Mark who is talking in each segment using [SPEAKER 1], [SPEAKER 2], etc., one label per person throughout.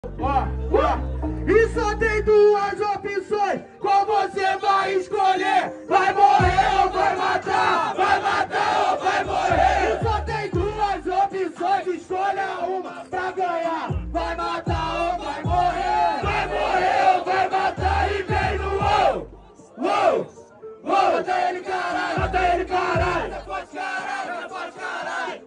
[SPEAKER 1] E só tem duas opções, qual você vai escolher? Vai morrer ou vai matar? Vai matar ou vai morrer? E só tem duas opções, escolha uma pra ganhar. Vai matar ou vai morrer? Vai morrer ou vai matar? E vem no uou, uou, uou. Mata ele caralho, mata ele caralho. Você pode caralho, você pode caralho.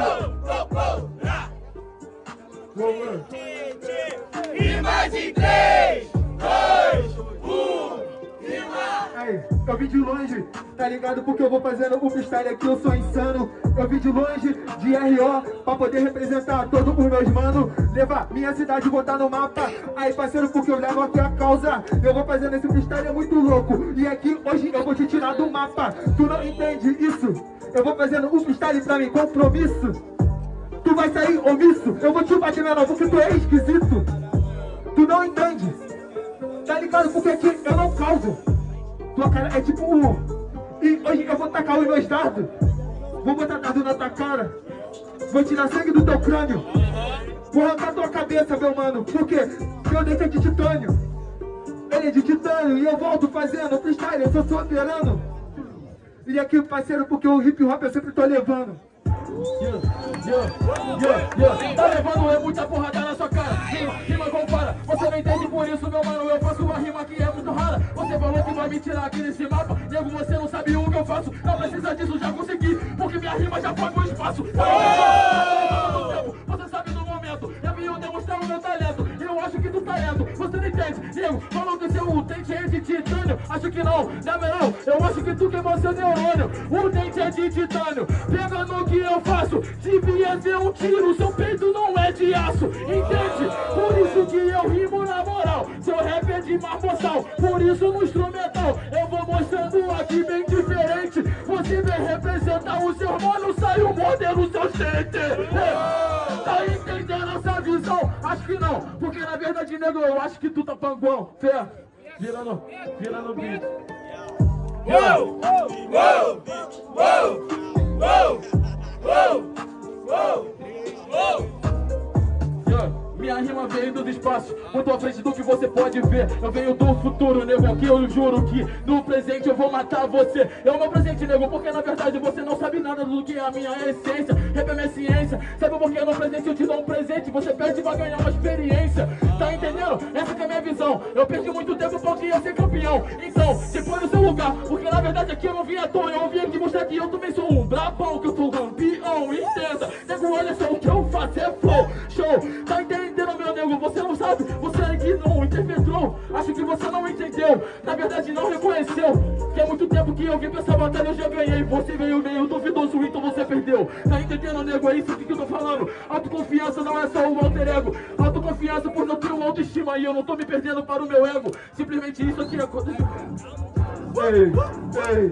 [SPEAKER 1] E mais em 3, 2, 1, rima!
[SPEAKER 2] Aí, eu vim de longe, tá ligado? Porque eu vou fazendo o freestyle aqui, eu sou insano. Eu vim de longe, de RO, pra poder representar todos os meus manos. Levar minha cidade, botar no mapa. Aí, parceiro, porque eu levo aqui a causa. Eu vou fazendo esse freestyle, é muito louco. E aqui, hoje, eu vou te tirar do mapa. Tu não entende isso? Eu vou fazendo um freestyle pra mim, compromisso. Tu vai sair omisso, eu vou te bater menor porque tu é esquisito. Tu não entende, tá ligado? Porque aqui eu não causo. Tua cara é tipo E hoje eu vou tacar os meus dardos. Vou botar dardo na tua cara. Vou tirar sangue do teu crânio. Vou arrancar tua cabeça, meu mano. Porque meu dente é de titânio. Ele é de titânio e eu volto fazendo freestyle, eu sou soberano. E aqui, parceiro, porque o hip hop eu sempre tô levando.
[SPEAKER 1] Tá levando eu muita porrada na sua cara. Rima compara, você não entende, por isso, meu mano, eu faço uma rima que é muito rara. Você falou que vai me tirar aqui nesse mapa. Nego, você não sabe o que eu faço. Não precisa disso, já consegui, porque minha rima já foi pro espaço. Você sabe do momento, já vi eu demonstrar o meu talento. Eu acho que tu tá lento, você não entende. Nego, falou que seu dente é de titânio. Acho que não, na moral, eu acho que tu queimou seu neurônio. O dente é de titânio, pega no que eu faço. Devia ser um tiro, seu peito não é de aço. Entende? Por isso que eu rimo na moral. Seu rap é de marmoçal, por isso no instrumental eu vou mostrando aqui bem diferente. Você vem representar o seu mano, sai o modelo, seu gente. Tá entendendo essa visão? Acho que não, porque na verdade, nego, eu acho que tu tá panguão. Fé, vira no beat. Uou, uou, uou, uou, uou, uou, uou. Minha rima veio dos espaços, muito à frente do que você pode ver. Eu venho do futuro, nego, que eu juro que no presente eu vou matar você. É o meu presente, nego, porque na verdade você não sabe nada do que é a minha essência. Rap é minha ciência, sabe por que no presente eu te dou um presente? Você perde e vai ganhar uma experiência. Tá entendendo? Essa que é a minha visão. Eu perdi muito tempo porque ia ser campeão. Então, se põe no seu lugar, porque na verdade aqui eu não vim à toa. Eu vim aqui mostrar que eu também sou um brabão, que eu sou campeão. Entenda, nego, olha só o que eu faço, é flow, show. Tá entendendo, meu nego? Você não sabe, você aqui não interpretou. Acho que você não entendeu, na verdade não reconheceu. Que é muito tempo que eu vim pra essa batalha, eu já ganhei. Você veio meio duvidoso, então você perdeu. Tá entendendo, nego? É isso que eu tô falando. Autoconfiança não é só o alter ego. Autoconfiança por não ter uma autoestima. E eu não tô me perdendo para o meu ego. Simplesmente isso aqui acontece.
[SPEAKER 2] Ei.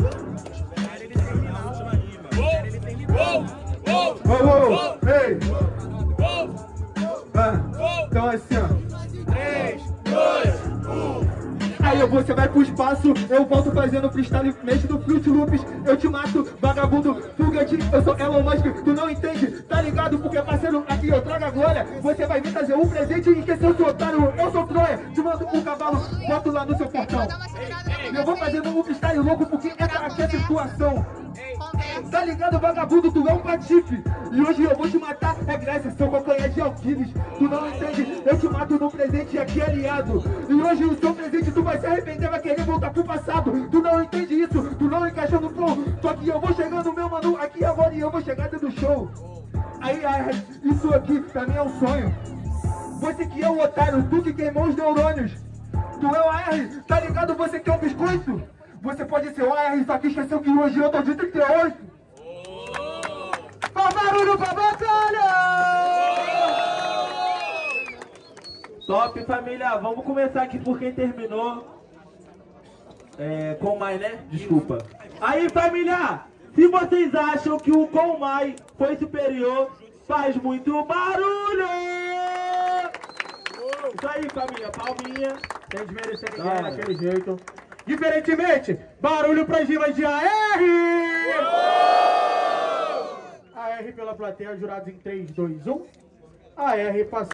[SPEAKER 2] Então assim, ó.
[SPEAKER 1] 3, 2, 1.
[SPEAKER 2] Aí você vai pro espaço, eu volto fazendo freestyle, mexe do Fruit Loops, eu te mato, vagabundo, foguete, eu sou Elon Musk, tu não entende, tá ligado? Porque parceiro, aqui eu trago a glória, você vai vir trazer um presente e esquecer o seu otário, eu sou Troia, te mando um cavalo, boto lá no seu portão. Eu vou fazendo um freestyle louco porque essa aqui é a situação. Tá ligado, vagabundo, tu é um patife. E hoje eu vou te matar, é Grécia, seu calcanhar de Alquiles. Tu não entende, eu te mato no presente e aqui é aliado. E hoje o seu presente tu vai se arrepender, vai querer voltar pro passado. Tu não entende isso, tu não encaixa no flow. Só que eu vou chegando, meu mano, aqui agora e eu vou chegar dentro do show. Aí, isso aqui pra mim é um sonho. Você que é o otário, tu que queimou os neurônios. Tu é o AR, tá ligado? Você que é o biscoito. Você pode ser o AR, só que esqueceu que hoje eu tô de 38. Faz barulho pra batalha!
[SPEAKER 3] Top, família. Vamos começar aqui por quem terminou. Com mais, né? Desculpa. Aí, família, se vocês acham que o Com Mais foi superior, faz muito barulho! Isso aí, família. Palminha. Sem desmerecer ninguém daquele jeito.
[SPEAKER 2] Diferentemente, barulho para as rimas de AR! AR pela plateia, jurados em 3, 2, 1. AR passou.